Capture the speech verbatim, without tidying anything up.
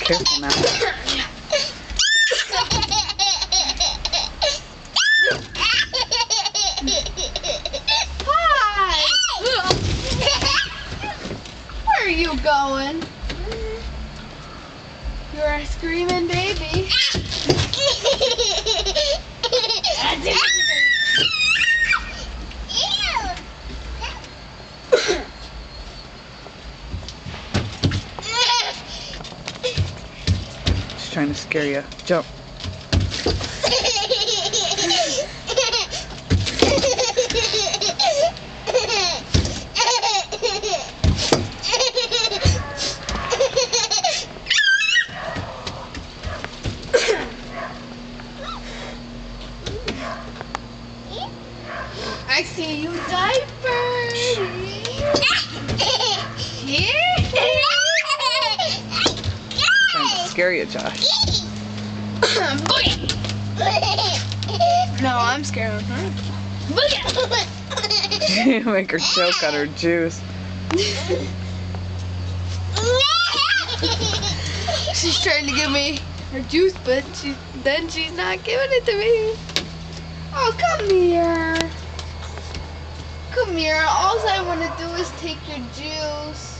Careful now. Hi! Where are you going? You're a screaming baby. She's trying to scare you. Jump. I see you diapers. Trying to scare you, Josh. No, I'm scared of her. You make her choke on her juice. She's trying to give me her juice, but she then she's not giving it to me. Oh, come here. Come here. All I want to do is take your juice.